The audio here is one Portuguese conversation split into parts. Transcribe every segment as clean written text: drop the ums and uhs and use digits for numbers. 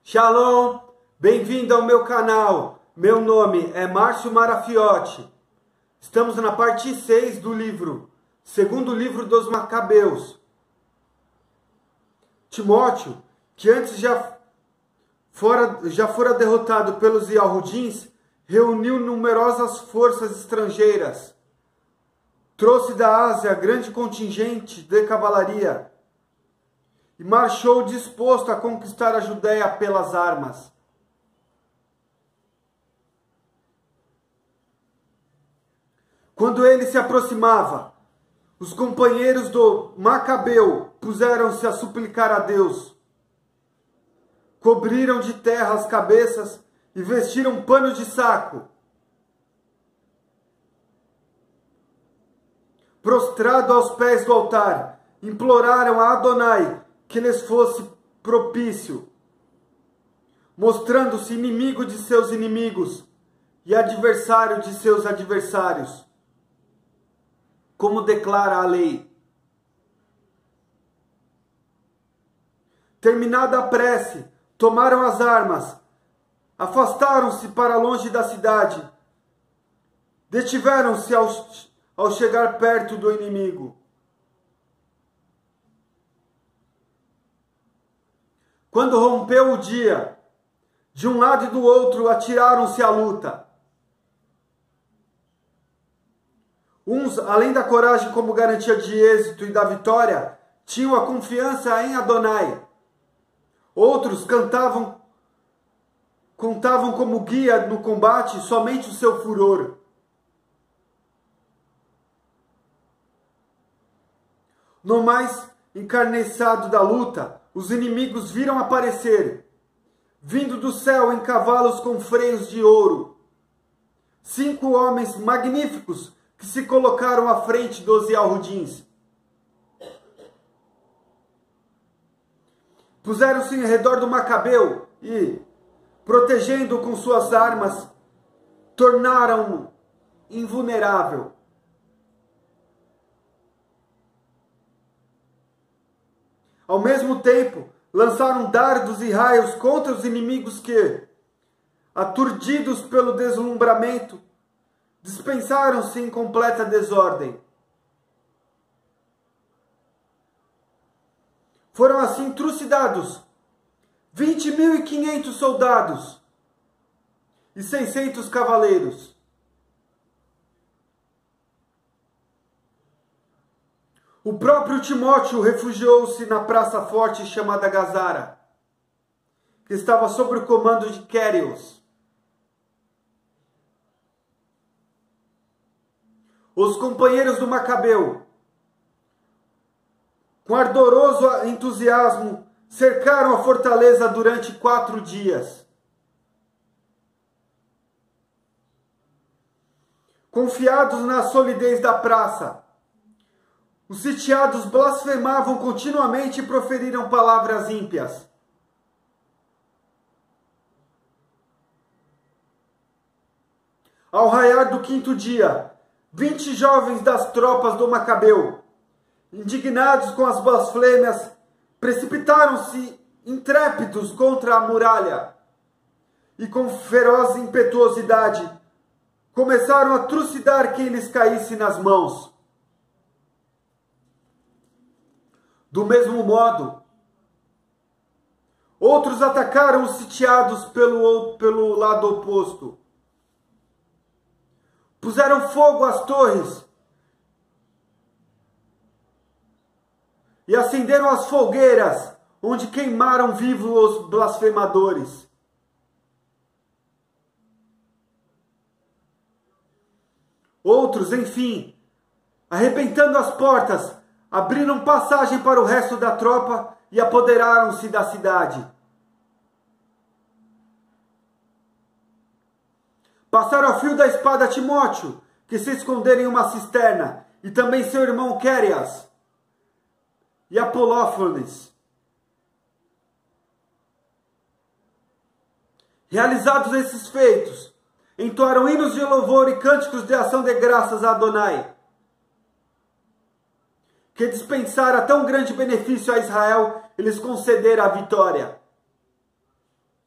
Shalom, bem-vindo ao meu canal. Meu nome é Márcio Marafiotti. Estamos na parte 6 do livro, segundo livro dos Macabeus. Timóteo, que antes já fora derrotado pelos Yahudins, reuniu numerosas forças estrangeiras. Trouxe da Ásia grande contingente de cavalaria e marchou disposto a conquistar a Judéia pelas armas. Quando ele se aproximava, os companheiros do Macabeu puseram-se a suplicar a Deus. Cobriram de terra as cabeças e vestiram pano de saco. Prostrado aos pés do altar, imploraram a Adonai que lhes fosse propício, mostrando-se inimigo de seus inimigos e adversário de seus adversários, como declara a lei. Terminada a prece, tomaram as armas, afastaram-se para longe da cidade, detiveram-se ao chegar perto do inimigo. Quando rompeu o dia, de um lado e do outro atiraram-se à luta. Uns, além da coragem como garantia de êxito e da vitória, tinham a confiança em Adonai. Outros contavam como guia no combate somente o seu furor. No mais encarniçado da luta, os inimigos viram aparecer, vindo do céu em cavalos com freios de ouro, 5 homens magníficos que se colocaram à frente dos Yahudins. Puseram-se em redor do Macabeu e, protegendo-o com suas armas, tornaram-no invulnerável. Ao mesmo tempo, lançaram dardos e raios contra os inimigos que, aturdidos pelo deslumbramento, dispensaram-se em completa desordem. Foram assim trucidados 20.500 soldados e 600 cavaleiros. O próprio Timóteo refugiou-se na praça forte chamada Gazara, que estava sob o comando de Quéreos. Os companheiros do Macabeu, com ardoroso entusiasmo, cercaram a fortaleza durante 4 dias. Confiados na solidez da praça, os sitiados blasfemavam continuamente e proferiram palavras ímpias. Ao raiar do 5º dia, 20 jovens das tropas do Macabeu, indignados com as blasfêmias, precipitaram-se intrépidos contra a muralha e com feroz impetuosidade começaram a trucidar quem lhes caísse nas mãos. Do mesmo modo, outros atacaram os sitiados pelo lado oposto. Puseram fogo às torres e acenderam as fogueiras, onde queimaram vivos os blasfemadores. Outros, enfim, arrebentando as portas, abriram passagem para o resto da tropa e apoderaram-se da cidade. Passaram a fio da espada Timóteo, que se esconderam em uma cisterna, e também seu irmão Quérias e Apolófones. Realizados esses feitos, entoaram hinos de louvor e cânticos de ação de graças a Adonai, que dispensara tão grande benefício a Israel e lhes concedera a vitória.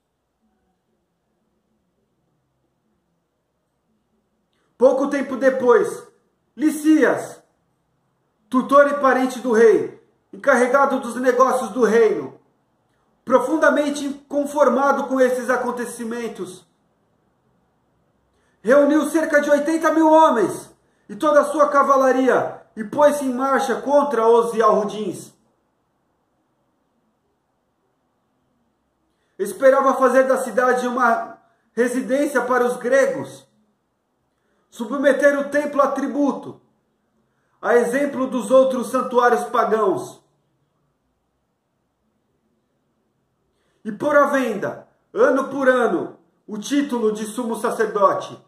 Pouco tempo depois, Licias, tutor e parente do rei, encarregado dos negócios do reino, profundamente inconformado com esses acontecimentos, reuniu cerca de 80.000 homens e toda a sua cavalaria e pôs-se em marcha contra os Yahudins. Esperava fazer da cidade uma residência para os gregos, submeter o templo a tributo, a exemplo dos outros santuários pagãos, e pôr à venda, ano por ano, o título de sumo sacerdote.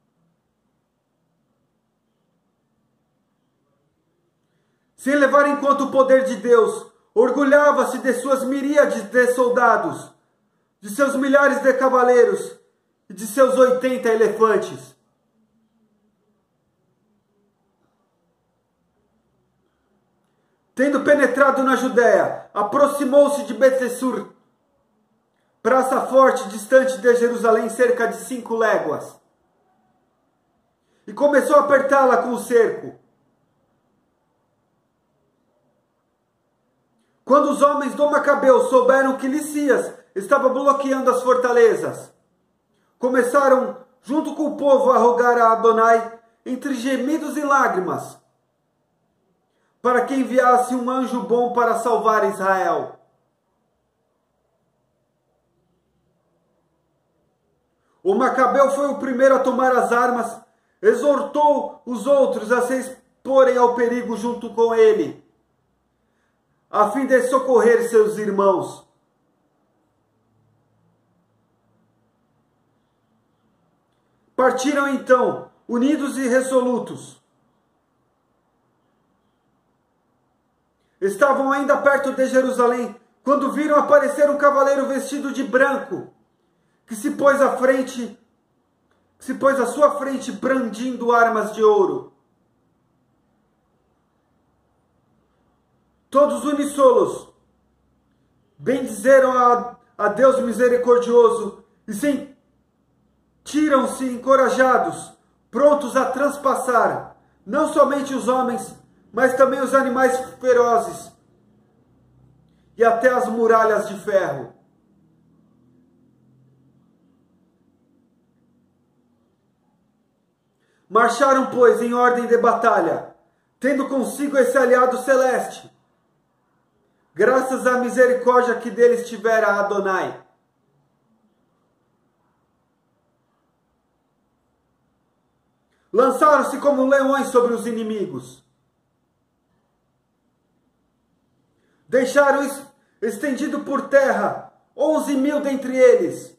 Sem levar em conta o poder de Deus, orgulhava-se de suas miríades de soldados, de seus milhares de cavaleiros e de seus 80 elefantes. Tendo penetrado na Judéia, aproximou-se de Bet-Sur, praça forte distante de Jerusalém cerca de 5 léguas, e começou a apertá-la com o cerco. Quando os homens do Macabeu souberam que Licias estava bloqueando as fortalezas, começaram, junto com o povo, a rogar a Adonai, entre gemidos e lágrimas, para que enviasse um anjo bom para salvar Israel. O Macabeu foi o primeiro a tomar as armas, exortou os outros a se exporem ao perigo junto com ele, a fim de socorrer seus irmãos. Partiram então, unidos e resolutos. Estavam ainda perto de Jerusalém, quando viram aparecer um cavaleiro vestido de branco, que se pôs à sua frente brandindo armas de ouro. Todos unissolos bendizeram a Deus misericordioso e sentiram-se encorajados, prontos a transpassar não somente os homens, mas também os animais ferozes e até as muralhas de ferro. Marcharam, pois, em ordem de batalha, tendo consigo esse aliado celeste, graças à misericórdia que deles tivera Adonai. Lançaram-se como leões sobre os inimigos. Deixaram estendido por terra 11.000 dentre eles,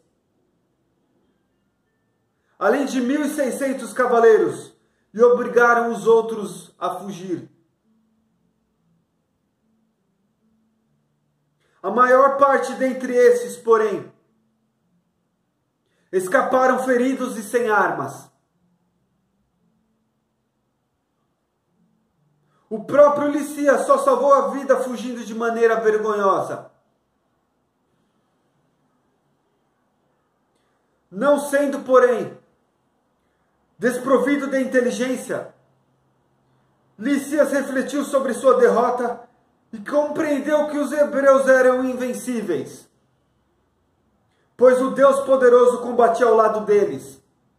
além de 1.600 cavaleiros, e obrigaram os outros a fugir. A maior parte dentre esses, porém, escaparam feridos e sem armas. O próprio Licias só salvou a vida fugindo de maneira vergonhosa. Não sendo, porém, desprovido de inteligência, Licias refletiu sobre sua derrota e compreendeu que os hebreus eram invencíveis, pois o Deus poderoso combatia ao lado deles.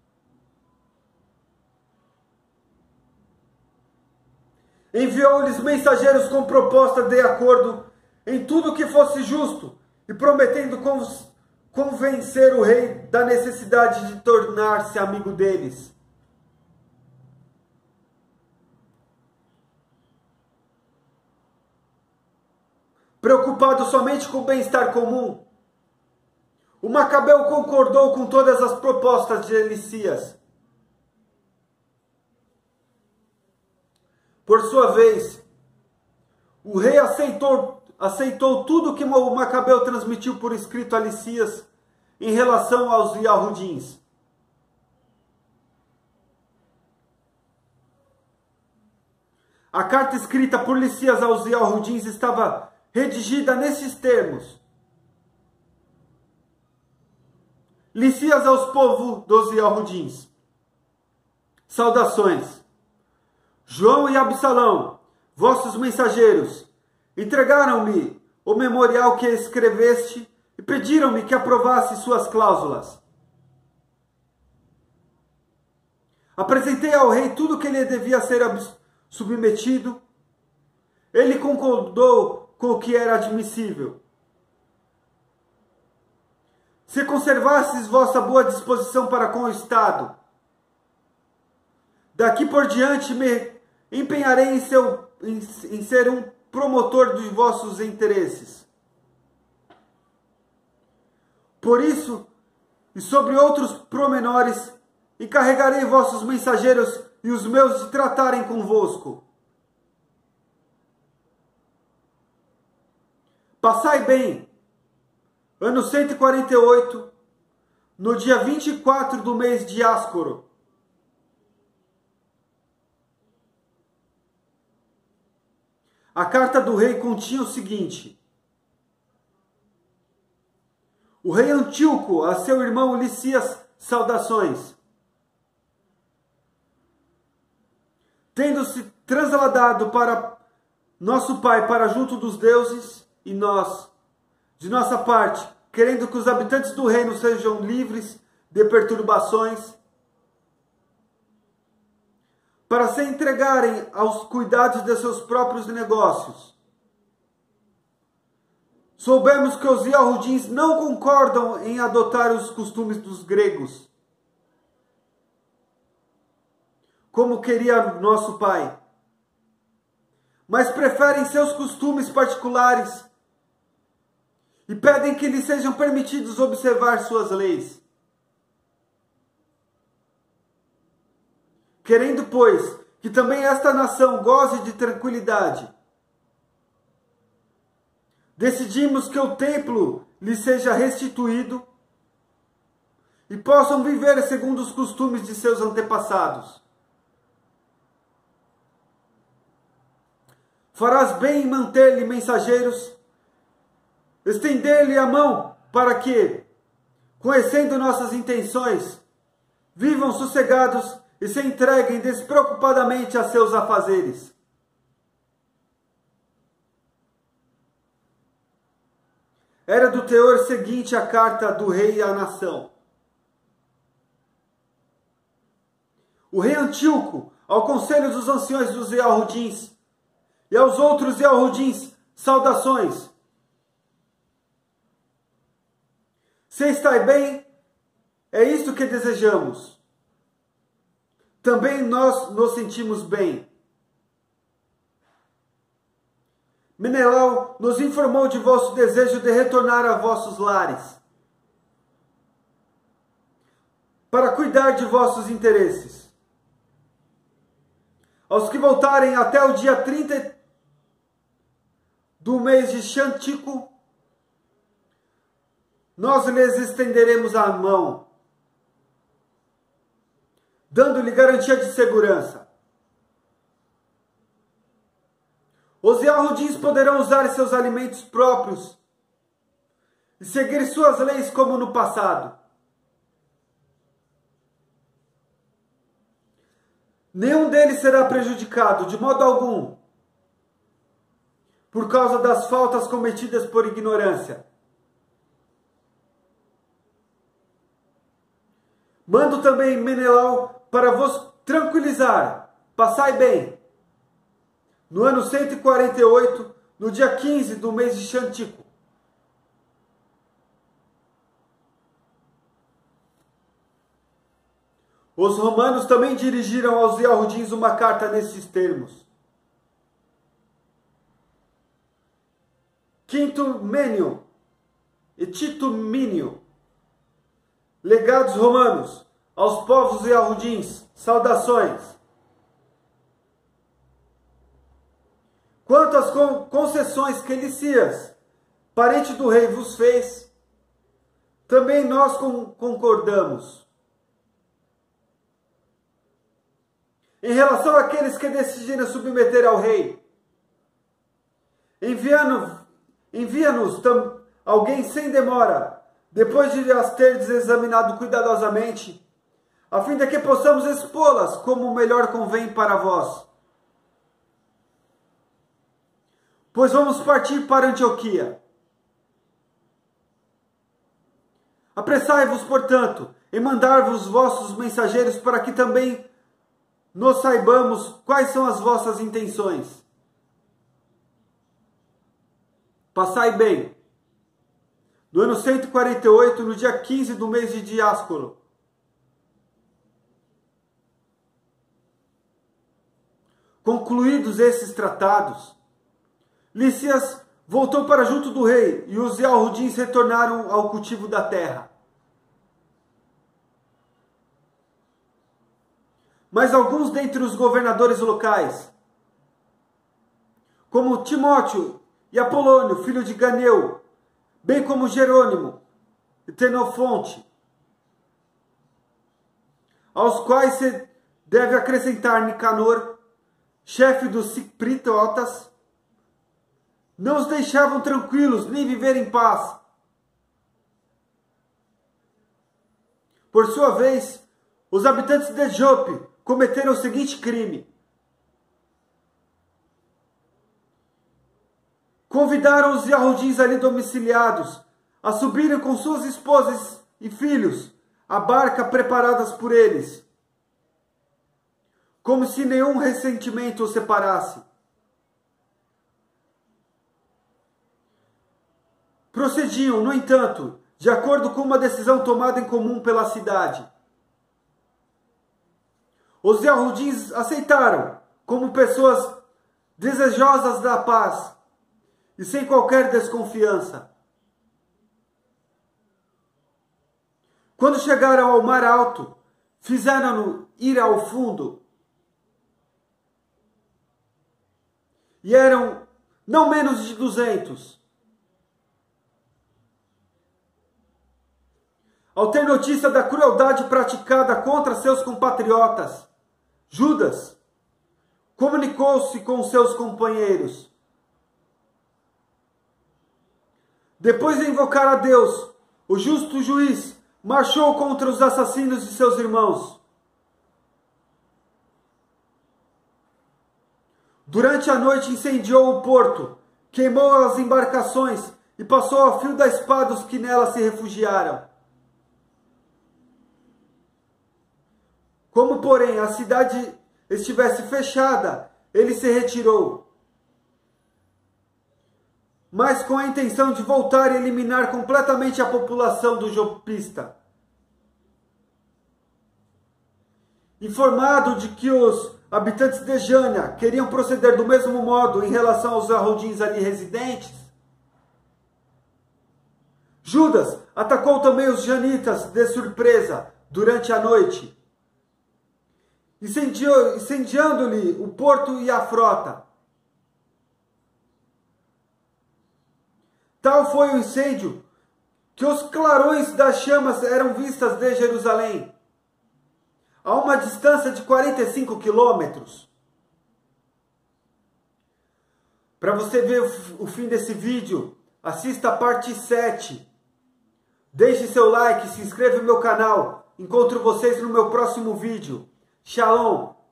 Enviou-lhes mensageiros com proposta de acordo em tudo que fosse justo e prometendo convencer o rei da necessidade de tornar-se amigo deles. Preocupado somente com o bem-estar comum, o Macabeu concordou com todas as propostas de Licias. Por sua vez, o rei aceitou tudo que o Macabeu transmitiu por escrito a Licias em relação aos Yahudins. A carta escrita por Licias aos Yahudins estava redigida nesses termos: Licias aos povos dos Yahudins. Saudações. João e Absalão, vossos mensageiros, entregaram-me o memorial que escreveste e pediram-me que aprovasse suas cláusulas. Apresentei ao rei tudo que lhe devia ser submetido. Ele concordou com o que era admissível. Se conservasses vossa boa disposição para com o Estado, daqui por diante me empenharei em ser um promotor de vossos interesses. Por isso, e sobre outros promenores, encarregarei vossos mensageiros e os meus de tratarem convosco. Passai bem, ano 148, no dia 24 do mês de Áscoro. A carta do rei continha o seguinte: o rei Antíoco, a seu irmão Licias, saudações. Tendo-se trasladado para nosso pai, para junto dos deuses, e nós, de nossa parte, querendo que os habitantes do reino sejam livres de perturbações, para se entregarem aos cuidados de seus próprios negócios. Soubemos que os Yahudins não concordam em adotar os costumes dos gregos, como queria nosso pai, mas preferem seus costumes particulares e pedem que lhes sejam permitidos observar suas leis. Querendo, pois, que também esta nação goze de tranquilidade, decidimos que o templo lhe seja restituído e possam viver segundo os costumes de seus antepassados. Farás bem em manter-lhe mensageiros, estender-lhe a mão para que, conhecendo nossas intenções, vivam sossegados e se entreguem despreocupadamente a seus afazeres. Era do teor seguinte a carta do rei à nação. O rei Antíoco, ao conselho dos anciões dos Yahudins, e aos outros Yahudins, saudações. Se estai bem, é isto que desejamos. Também nós nos sentimos bem. Menelau nos informou de vosso desejo de retornar a vossos lares, para cuidar de vossos interesses. Aos que voltarem até o dia 30 do mês de Xantico, nós lhes estenderemos a mão, dando-lhe garantia de segurança. Os Yahudins poderão usar seus alimentos próprios e seguir suas leis como no passado. Nenhum deles será prejudicado, de modo algum, por causa das faltas cometidas por ignorância. Mando também Menelau para vos tranquilizar. Passai bem. No ano 148, no dia 15 do mês de Xantico. Os romanos também dirigiram aos Yahudins uma carta nestes termos. Quinto Mênio e Tito Mínio, legados romanos, aos povos Yahudins, saudações. Quanto às concessões que Licias, parente do rei, vos fez, também nós concordamos. Em relação àqueles que decidiram submeter ao rei, envia-nos alguém sem demora, depois de as teres examinado cuidadosamente, a fim de que possamos expô-las como melhor convém para vós. Pois vamos partir para Antioquia. Apressai-vos, portanto, em mandar-vos vossos mensageiros, para que também nós saibamos quais são as vossas intenções. Passai bem. No ano 148, no dia 15 do mês de Diáscoro, concluídos esses tratados, Lísias voltou para junto do rei, e os Yahudins retornaram ao cultivo da terra. Mas alguns dentre os governadores locais, como Timóteo e Apolônio, filho de Ganeu, bem como Jerônimo e Tenofonte, aos quais se deve acrescentar Nicanor, chefe dos cipriotas, não os deixavam tranquilos nem viver em paz. Por sua vez, os habitantes de Jope cometeram o seguinte crime: convidaram os Yahudins ali domiciliados a subirem com suas esposas e filhos à barca preparadas por eles, como se nenhum ressentimento os separasse. Procediam, no entanto, de acordo com uma decisão tomada em comum pela cidade. Os Yahudins aceitaram como pessoas desejosas da paz e sem qualquer desconfiança. Quando chegaram ao mar alto, fizeram-no ir ao fundo. E eram não menos de 200. Ao ter notícia da crueldade praticada contra seus compatriotas, Judas comunicou-se com seus companheiros. Depois de invocar a Deus, o justo juiz marchou contra os assassinos de seus irmãos. Durante a noite incendiou o porto, queimou as embarcações e passou a fio da espada os que nela se refugiaram. Como, porém, a cidade estivesse fechada, ele se retirou, mas com a intenção de voltar e eliminar completamente a população do Jopista. Informado de que os habitantes de Jânia queriam proceder do mesmo modo em relação aos Yahudins ali residentes, Judas atacou também os janitas de surpresa durante a noite, incendiando-lhe o porto e a frota. Tal foi o incêndio que os clarões das chamas eram vistas de Jerusalém, a uma distância de 45 quilômetros. Para você ver o fim desse vídeo, assista a parte 7. Deixe seu like, se inscreva no meu canal. Encontro vocês no meu próximo vídeo. Shalom!